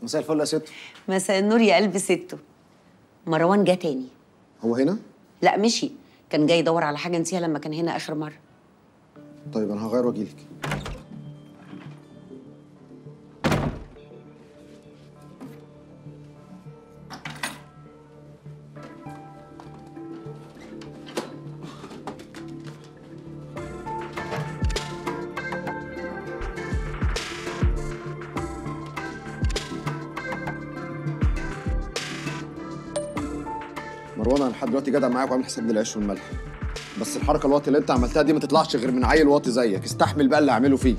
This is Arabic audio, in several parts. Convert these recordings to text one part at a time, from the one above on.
مساء الفل يا ست. مساء النور يا قلب ستو. مروان جه تاني. هو هنا؟ لا مشي، كان جاي يدور على حاجه نسيها لما كان هنا اخر مره. طيب انا هغير واجيلك. مروان انا لحد دلوقتي جدع معاك وعامل حساب للعيش والملح، بس الحركه الواطيه اللي انت عملتها دي ما تطلعش غير من عيل واطي زيك. استحمل بقى اللي هعمله فيك.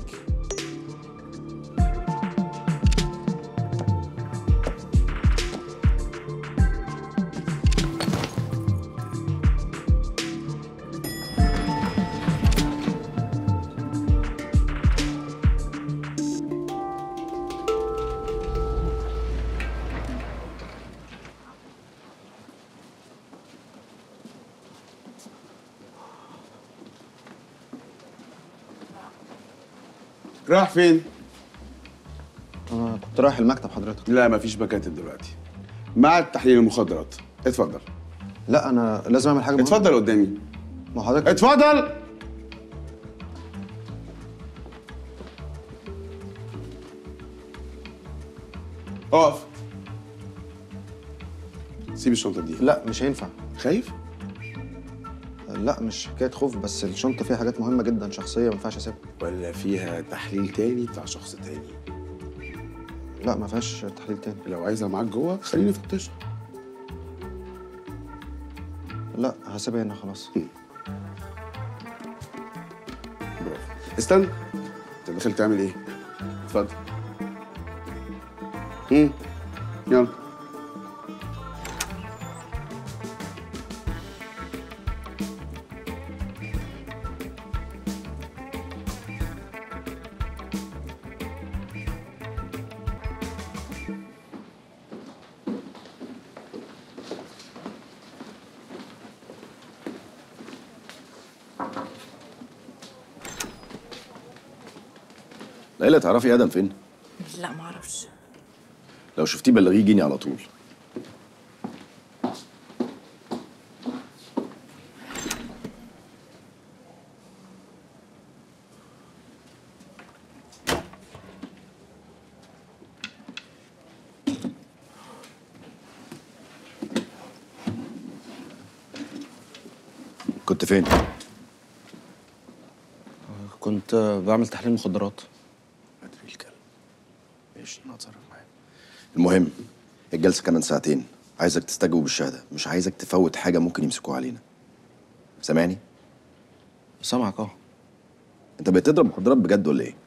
رايح فين؟ انا كنت رايح المكتب حضرتك. لا مفيش مكاتب دلوقتي. معهد تحليل المخدرات. اتفضل. لا انا لازم اعمل حاجه مهمة. اتفضل قدامي. ما حضرتك اتفضل. اقف. سيب الشنطه دي. لا مش هينفع. خايف؟ لا مش حكايه خوف، بس الشنطه فيها حاجات مهمه جدا شخصيه ما ينفعش اسيبها. ولا فيها تحليل تاني بتاع شخص تاني؟ لا ما فيهاش تحليل تاني. لو عايزها معاك جوه خليني افتشها. لا هسيبها هنا خلاص. برافو. استنى، انت داخل تعمل ايه؟ اتفضل. يلا. ليلى تعرفي ادم فين؟ لا معرفش. لو شفتيه بلغيه يجيني على طول. كنت فين؟ كنت بعمل تحليل مخدرات. ادري الكلب. ماشي انا هتصرف معاه. المهم الجلسه كمان ساعتين، عايزك تستجوب بالشهاده، مش عايزك تفوت حاجه ممكن يمسكوها علينا. سامعني؟ سامعك اه. انت بقيت تضرب مخدرات بجد ولا ايه؟